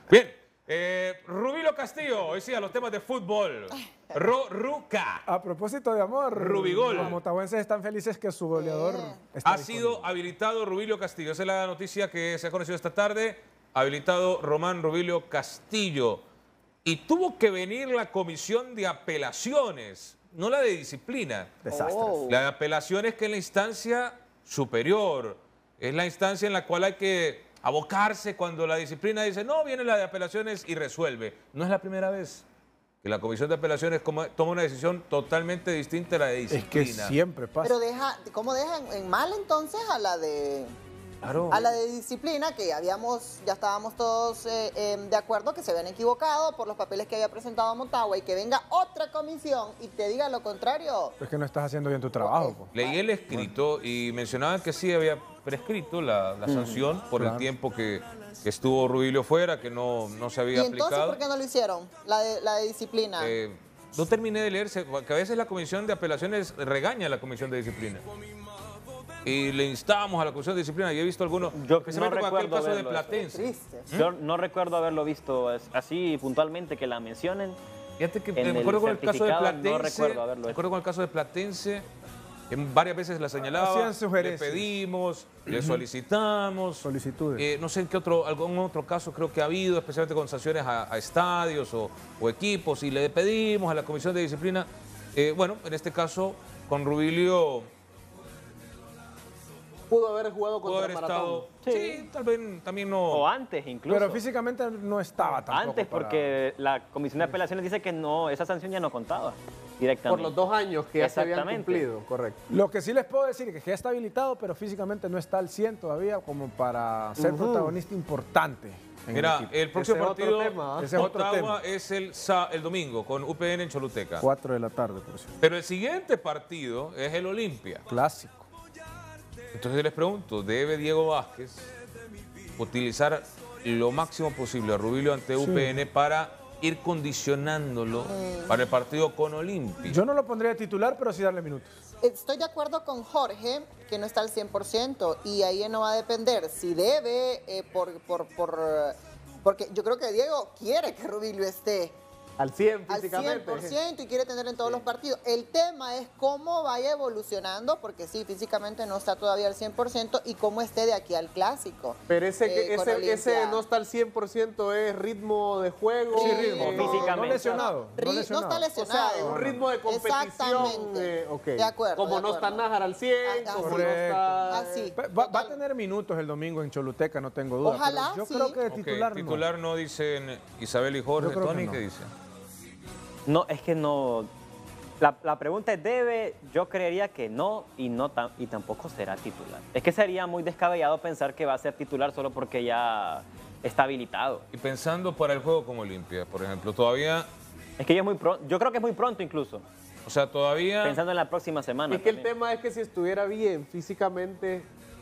Bien, Rubilio Castillo, hoy sí, a los temas de fútbol. Ruca. A propósito de amor, Rubigol. los motahuenses están felices que su goleador está Ha sido disponible. habilitado Rubilio Castillo. Esa es la noticia que se ha conocido esta tarde. Habilitado Román Rubilio Castillo. Y tuvo que venir la comisión de apelaciones, no la de disciplina. Desastres. La de apelaciones, que es la instancia superior. Es la instancia en la cual hay que abocarse cuando la disciplina dice, no, viene la de apelaciones y resuelve. No es la primera vez que la comisión de apelaciones toma una decisión totalmente distinta a la de Es disciplina. que siempre pasa. Pero ¿cómo dejan en mal entonces a la de Claro. a la de disciplina, que ya estábamos todos de acuerdo que se habían equivocado por los papeles que había presentado Motagua, y que venga otra comisión y te diga lo contrario? Es que no estás haciendo bien tu trabajo. Ok. Po. Leí el escrito y mencionaban que sí había prescrito la sanción por el claro. tiempo que estuvo Rubilio fuera, que no se había ¿Y entonces aplicado. por qué no lo hicieron? La de disciplina. No terminé de leerse, que a veces la comisión de apelaciones regaña a la comisión de disciplina. Y le instamos a la comisión de disciplina, y he visto algunos, Yo especialmente no con aquel recuerdo caso de verlo eso. Platense. Triste. Yo no recuerdo haberlo visto así puntualmente que la mencionen. Fíjate que En me el acuerdo con el caso de certificado Platense, no recuerdo haberlo me hecho. acuerdo con el caso de Platense, que varias veces la señalaba, Hacían le sugerencias. pedimos, le solicitamos. Solicitudes. No sé en qué algún otro caso creo que ha habido, especialmente con sanciones a estadios o equipos, y le pedimos a la comisión de disciplina. Bueno, en este caso, con Rubilio Pudo haber jugado pudo contra haber Maratón. estado. Sí, tal vez también no. O antes incluso. Pero físicamente no estaba tampoco. Antes, porque la Comisión de Apelaciones dice que no, esa sanción ya no contaba directamente. Por los 2 años que ya se habían Exactamente. cumplido, correcto. Lo que sí les puedo decir es que ya está habilitado, pero físicamente no está al 100 todavía como para ser protagonista importante. En Mira, el equipo. el próximo Ese es otro partido tema, ¿ah? Ese es otro Motagua tema. es el domingo con UPN en Choluteca. 4 de la tarde, por cierto. Pero el siguiente partido es el Olimpia. Clásico. Entonces les pregunto, ¿debe Diego Vázquez utilizar lo máximo posible a Rubilio ante UPN para ir condicionándolo para el partido con Olimpia? Yo no lo pondría de titular, pero sí darle minutos. Estoy de acuerdo con Jorge, que no está al 100%, y ahí no va a depender si debe, porque yo creo que Diego quiere que Rubilio esté Al 100 al físicamente. 100% y quiere tener en todos los partidos. El tema es cómo vaya evolucionando, porque sí, físicamente no está todavía al 100%, y cómo esté de aquí al Clásico. Pero con ese Olimpia. no está al 100%, es ritmo de juego. Sí, ritmo. no, físicamente. No lesionado. No está O lesionado. sea, un ritmo de competición. Exactamente. Ok. De acuerdo. Como de no está acuerdo. Nájar al 100, como no Correcto. está... Así. Va a tener minutos el domingo en Choluteca, no tengo duda. Ojalá, pero yo sí. creo que de Ok, titular, titular no dicen Isabel y Jorge. Yo creo que Tony, no. ¿qué dicen? No, es que no. La pregunta es, ¿debe? Yo creería que no, y tampoco será titular. Es que sería muy descabellado pensar que va a ser titular solo porque ya está habilitado. Y pensando para el juego con Olimpia, por ejemplo, todavía, Es que ya es muy pronto. Yo creo que es muy pronto incluso. o sea, todavía... Pensando en la próxima semana. Es que el también. tema es que si estuviera bien físicamente,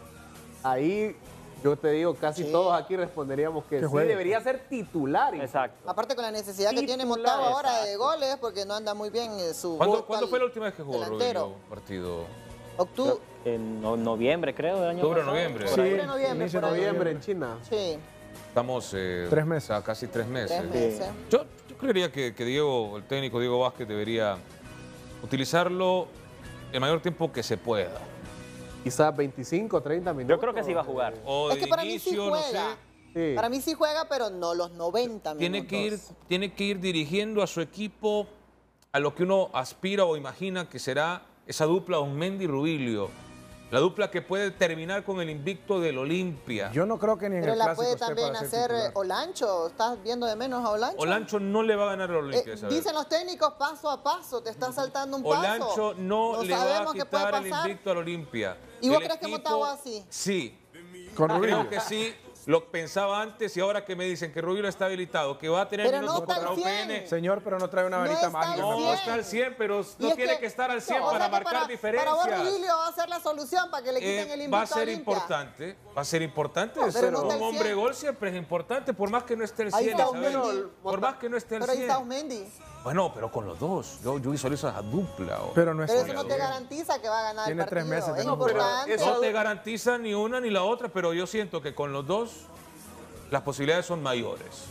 ahí yo te digo, casi Sí. todos aquí responderíamos que Que sí, juegue. debería ser titular. incluso. Exacto. Aparte con la necesidad que tiene Titular, Motagua ahora de exacto. goles, porque no anda muy bien su ¿Cuándo vocal fue la última vez que jugó delantero. Rubilio partido? Octubre. En noviembre, creo, del año Octubre, pasado. noviembre. por ahí. Octubre, noviembre, inicio por de ahí. Noviembre en China. Sí, Estamos... 3 meses. O sea, casi 3 meses. 3 meses. Yo creería que Diego, el técnico Diego Vázquez, debería utilizarlo el mayor tiempo que se pueda. Quizás 25, 30 minutos. Yo creo que sí va a jugar. O Es de que para mí sí inicio, no sé. juega. Sí. Para mí sí juega, pero no los 90 Tiene minutos. tiene que ir dirigiendo a su equipo a lo que uno aspira o imagina que será esa dupla Osmendi-Rubilio. La dupla que puede terminar con el invicto del Olimpia. Yo no creo que ni en Pero el la clásico puede esté también para ser hacer titular. Olancho. ¿Estás viendo de menos a Olancho? Olancho no le va a ganar al Olimpia, ¿sabes? Dicen los técnicos paso a paso, te está saltando un paso. Olancho no le va a sabemos qué puede quitar el pasar. invicto al Olimpia. ¿Y vos El crees que equipo- Motagua sí? Sí. Con Rubilio. Creo que sí. Lo pensaba antes y ahora que me dicen que Rubilio está habilitado, que va a tener Pero no minutos está contra al 100. UPN. Señor, pero no trae una No varita está al mágica. No, cien. no está al 100, pero Y no es tiene que estar al 100 o sea para que marcar diferencias. Para vos Rubilio va a ser la solución para que le quiten el invicto Va a ser Olimpia. importante, va a ser importante. No, pero no un está al hombre 100. gol siempre es importante, por más que no esté al Ahí 100. está Isabel. Osmendi. Por más que no esté al Pero ahí 100. está Osmendi. Bueno, pero con los dos. Yo visualizo esa dupla. Pero no es Pero eso no te goleador. garantiza que va a ganar Tiene el 3 partido. meses de Es no jugar. importante. Esa- No te garantiza ni una ni la otra, pero yo siento que con los dos las posibilidades son mayores.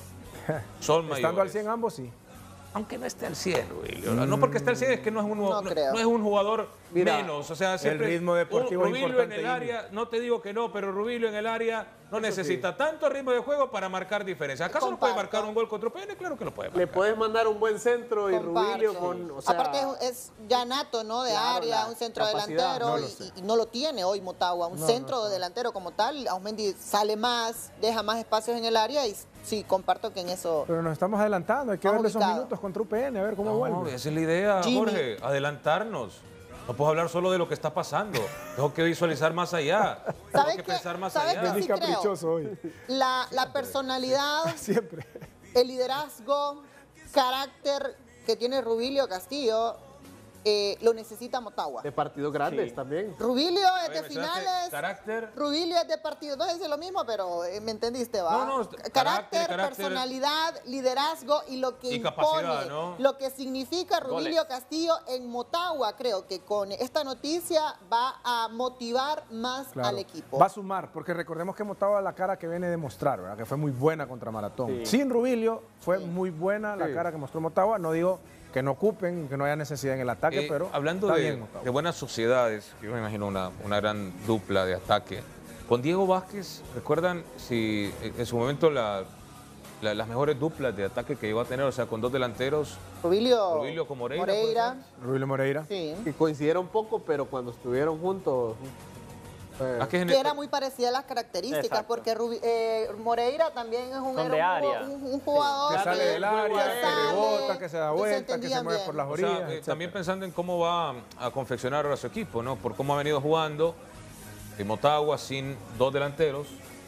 son mayores. Estando al 100 ambos, sí. Aunque no esté al 100, Rubilio. No porque esté al 100 es que no es un, No creo. no es un jugador Mira, menos. O sea, siempre, ritmo deportivo es Rubilio en importante, el Jimmy. área, no te digo que no, pero Rubilio en el área no necesita tanto ritmo de juego para marcar diferencia. ¿Acaso no puede Comparto. marcar un gol contra UPN? Claro que lo puede Le marcar. puedes mandar un buen centro y Comparto. Rubilio con, o sea, Aparte es ya nato, ¿no? De claro, área, la un centro capacidad, delantero no lo y, sé. y no lo tiene hoy Motagua. Un centro delantero como tal, Ausmendi sale más, deja más espacios en el área y sí, comparto que en eso... Pero nos estamos adelantando, hay que Vamos ver esos ubicado. minutos contra UPN, a ver cómo No, vuelve. esa es la idea, Jimmy. Jorge, adelantarnos. No puedo hablar solo de lo que está pasando. Tengo que visualizar más allá. Tengo ¿Sabes que qué? pensar más ¿Sabes allá. qué? Venís Sí creo. caprichoso hoy, La personalidad, siempre. el liderazgo, carácter que tiene Rubilio Castillo, lo necesita Motagua. de partidos grandes Sí. también. Rubilio es Oye, de mencionaste finales. carácter. Rubilio es de partido, no es lo mismo, pero me entendiste, ¿va? No, no, carácter, carácter. personalidad, liderazgo y lo que Y impone, capacidad, ¿no? lo que significa Rubilio Goles. Castillo en Motagua. Creo que con esta noticia va a motivar más Claro. al equipo. Va a sumar, porque recordemos que Motagua la cara que viene de mostrar, ¿verdad? Que fue muy buena contra Maratón. Sí. Sin Rubilio fue muy buena la Sí. cara que mostró Motagua. No digo que no ocupen, que no haya necesidad en el ataque, pero hablando está de, bien Motagua. de buenas sociedades, yo me imagino una gran dupla de ataque. Con Diego Vázquez, ¿recuerdan si en su momento las mejores duplas de ataque que iba a tener? O sea, con dos delanteros, Rubilio con Moreira, ¿puede ser? Rubilio Moreira. sí. Que coincidieron poco, pero cuando estuvieron juntos. Ah, que Que era muy parecida a las características, Exacto. porque Moreira también es Son era de área. un jugador Que sale del área, que que sale, rebota, que se da que vuelta, que se entendían mueve bien. por las O sea, orillas. etcétera. también pensando en cómo va a confeccionar ahora su equipo, ¿no? Por cómo ha venido jugando en Motagua sin dos delanteros.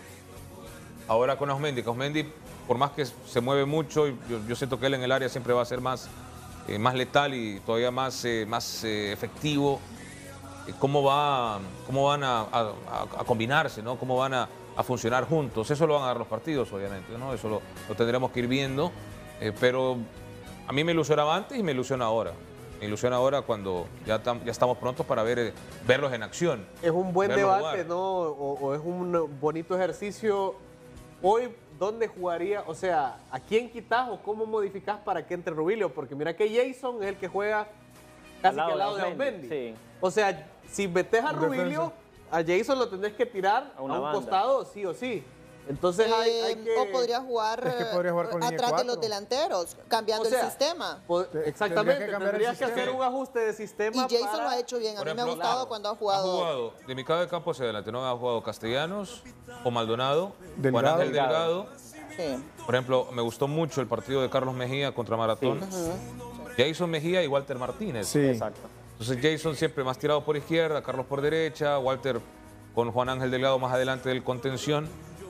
Ahora con Ausmendi, que Ausmendi, por más que se mueve mucho, yo siento que él en el área siempre va a ser más letal y todavía más efectivo. ¿Cómo van a combinarse, ¿no? ¿Cómo van a funcionar juntos? Eso lo van a dar los partidos, obviamente, ¿no? Eso lo tendremos que ir viendo. Pero a mí me ilusionaba antes y me ilusiona ahora. Me ilusiona ahora cuando ya estamos prontos para verlos en acción. Es un buen Verlos debate, jugar. ¿no? O es un bonito ejercicio. Hoy, ¿dónde jugaría? O sea, ¿a quién quitas o cómo modificás para que entre Rubilio? Porque mira que Jason es el que juega casi que al lado de Ausmendi. Sí. O sea, si metes a Rubilio, a Jason lo tendés que tirar a una un banda. costado, sí o sí. Entonces hay que... O podría jugar, Es que podría jugar con línea atrás de 4. los delanteros, cambiando o sea, el sistema. Exactamente, Tendrías que cambiar el tendrías que sistema. hacer un ajuste de Y sistema Jason para... lo ha hecho bien. A Por mí me ha ejemplo, gustado cuando ha Ha jugado. jugado de mitad de campo hacia adelante, ¿no? Ha jugado Castellanos o Maldonado, Juan Delgado. Ángel Delgado. Sí. Por ejemplo, me gustó mucho el partido de Carlos Mejía contra Maratón. Jason Mejía y Walter Martínez. Sí. Exacto. Entonces Jason siempre más tirado por izquierda, Carlos por derecha, Walter con Juan Ángel Delgado más adelante del contención.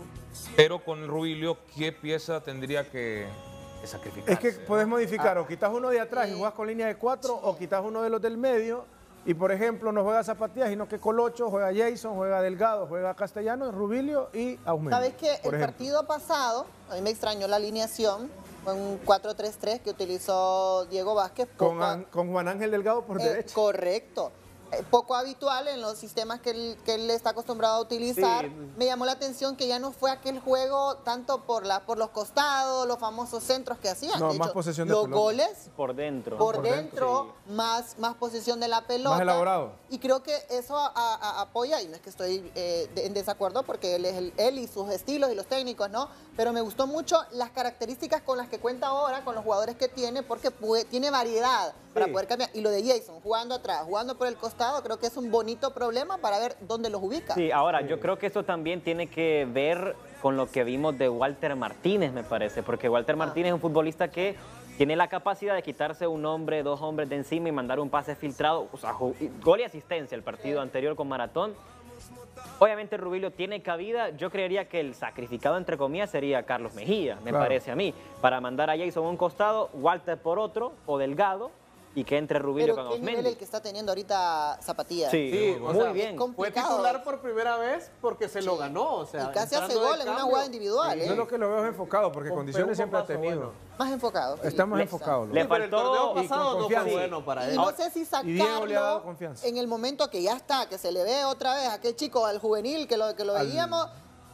Pero con Rubilio, ¿qué pieza tendría que sacrificar? Es que puedes modificar, o quitas uno de atrás y juegas con línea de 4, o quitas uno de los del medio, y por ejemplo no juega Zapatillas, sino que Colocho, juega Jason, juega Delgado, juega Castellanos, Rubilio y Ausmendi. ¿Sabes qué? por El ejemplo. partido pasado, a mí me extrañó la alineación, fue un 4-3-3 que utilizó Diego Vázquez. Con Juan Ángel Delgado por derecha. Correcto. Poco habitual en los sistemas que él está acostumbrado a utilizar. Sí. Me llamó la atención que ya no fue aquel juego tanto por los costados, los famosos centros que hacían. No, De más hecho, posesión de los pelota. goles Por dentro. por dentro, más posesión de la pelota. Más elaborado. Y creo que eso apoya, y no es que estoy en desacuerdo porque él es él y sus estilos y los técnicos, ¿no? Pero me gustó mucho las características con las que cuenta ahora, con los jugadores que tiene, porque tiene variedad para poder cambiar. Y lo de Jason, jugando atrás, jugando por el costado, creo que es un bonito problema para ver dónde los ubica. Sí, ahora yo creo que esto también tiene que ver con lo que vimos de Walter Martínez, me parece, porque Walter Martínez es un futbolista que tiene la capacidad de quitarse un hombre, dos hombres de encima y mandar un pase filtrado, o sea, gol y asistencia el partido anterior con Maratón. Obviamente Rubilio tiene cabida, yo creería que el sacrificado entre comillas sería Carlos Mejía, me Claro. parece a mí, para mandar a Jason a un costado, Walter por otro o Delgado y que entre Rubilio Pero con qué nivel Ausmendi. el que está teniendo ahorita Zapatillas. Sí, Sí, o muy sea, bien. es Fue complicado. titular por primera vez porque se lo Sí. ganó. O sea, Y casi hace entrando de gol en una cambio. jugada individual. Yo lo que lo veo es enfocado, porque Con condiciones un siempre ha paso tenido. bueno. Más enfocado. Estamos Le- enfocados. Le Sí, pero el faltó- torneo y con pasado no fue confianza. bueno para Y él. no sé si y Diego le ha dado sacarlo confianza. en el momento que ya está, que se le ve otra vez a aquel chico, al juvenil que lo veíamos,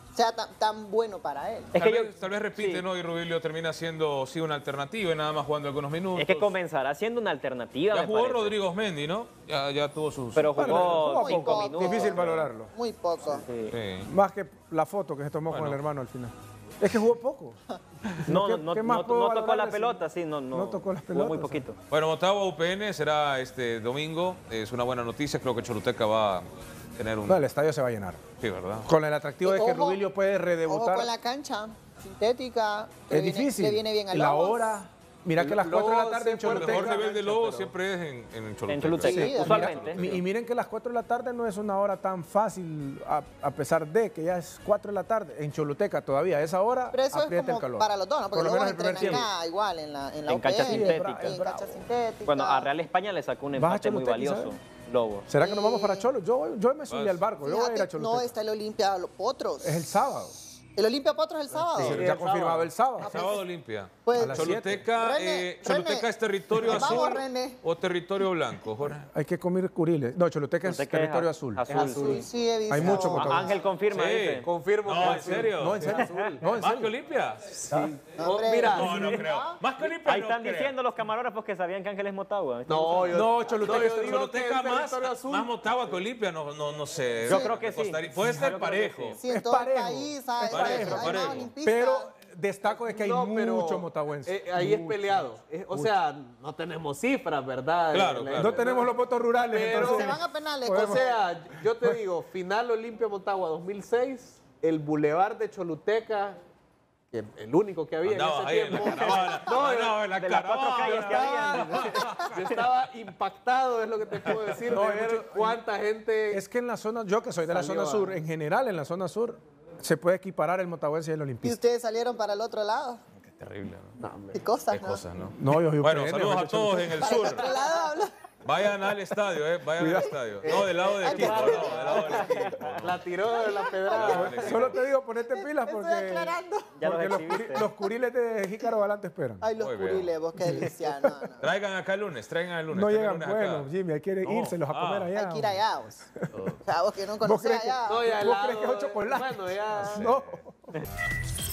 sea tan bueno para él. Es que yo- Tal vez repite, sí. ¿no? Y Rubilio termina siendo, sí, una alternativa y nada más jugando algunos minutos. Es que comenzará siendo una alternativa, Ya me jugó parece. Rodrigo Osmendi, ¿no? Ya tuvo sus... Pero Bueno, jugó muy 5 poco. minutos. Difícil valorarlo. Muy poco. Sí. Sí. Más que la foto que se tomó con Bueno. el hermano al final. Es que jugó poco. No, ¿Qué- no, qué no, más no puedo tocó la valorarle? pelota, sí, no. No tocó las Jugó muy pelotas, poquito. Bueno, Motagua UPN será este domingo. Es una buena noticia. Creo que Choluteca va a tener un... No, el estadio se va a llenar. Sí, ¿verdad? Con el atractivo de que Ojo, Rubilio puede Ojo redebutar. con la cancha sintética. que Es viene- difícil. Le viene bien a Y la Lobos. hora. Mira que las 4 de la Lobos tarde en se fue El mejor Choluteca. nivel de Lobo siempre es en Choluteca. En Choluteca, Sí, usualmente. Y miren que las 4 de la tarde no es una hora tan fácil, a pesar de que ya es 4 de la tarde. En Choluteca todavía a esa hora Pero eso es aprieta el como calor. para los dos, ¿no? Porque Por lo luego menos el primer entrenan tiempo. acá igual en la En cancha UPN, sintética. y en cancha sintética. Bueno, a Real España le sacó un Vas a empate muy Choluteca, valioso. ¿sabes? Lobo. ¿Será que nos vamos para Cholo? Yo me subí al barco, yo voy a ir a Fíjate, Choluteca. no está el Olimpia Potros. Es el sábado. El Olimpia Potros es el sábado. Sí, el ya sábado. confirmado el sábado. Sábado Olimpia. Pues, A las Choluteca, René, Choluteca René. es territorio Vamos, azul René. o territorio blanco, Jorge. Hay que comer curiles. No, Choluteca es Choluteca es territorio a- azul. azul. azul, sí, he visto. Hay mucho Ah, Motagua. Ángel confirma, Sí. dice. Confirmo No, que ¿en azul. serio? No, en serio. No, en ¿Más que serio. Olimpia? Oh, Hombre, mira, No, no creo. Más que Olimpia Ahí no están creo. diciendo los camarógrafos que sabían que Ángel es Motagua. no, yo, No, Choluteca yo es digo que Choluteca es más territorio azul. Motagua que Olimpia, no sé. Yo creo que sí. Puede Yo ser creo que parejo. sí. Sí, en Es todo el parejo. país hay, Es parejo, hay más parejo. olimpistas. Pero destaco de que hay No, pero, muchos motahuenses. ahí es Muchos. peleado. O sea, no tenemos cifras, ¿verdad? Claro, claro. No tenemos los votos rurales. Pero- entonces- Se van a penales. O sea, yo te digo, final Olimpia Motagua 2006, el Boulevard de Choluteca, que el único que había Andabas en ahí ese en la tiempo. caravana. Andabas en la De las 4 caravana. calles que había. Yo estaba impactado, es lo que te puedo decir, No, de hay ver mucho- cuánta gente... Es que en la zona, yo que soy de la Salió zona sur, en general en la zona sur, se puede equiparar el motagüense y el Y olimpista. ustedes salieron para el otro lado. Qué terrible, ¿no? No, hombre. Qué cosas, Qué ¿no? cosas, ¿no? No, yo Bueno, UPN, saludos a yo todos en el Para el sur. otro lado hablo. Vayan al estadio, vayan al estadio. No, del lado del equipo, no, del lado del equipo. La tiró de la pedrada. Solo te digo, ponete pilas Estoy porque, aclarando. Ya porque los exhibiste. los curiles de Jícaro Galán te esperan. Ay, los Muy bien. curiles, vos, qué delicia. No, no. Traigan acá el lunes, traigan el lunes. No traigan llegan el lunes acá. buenos, Jimmy, hay que No. irselos a comer Ah. allá. Hay que ir allá, vos. O sea, vos que no ¿Vos conocés crees que- allá. No, ya ¿Vos crees que es helado, chocolate? Bueno, ya... No.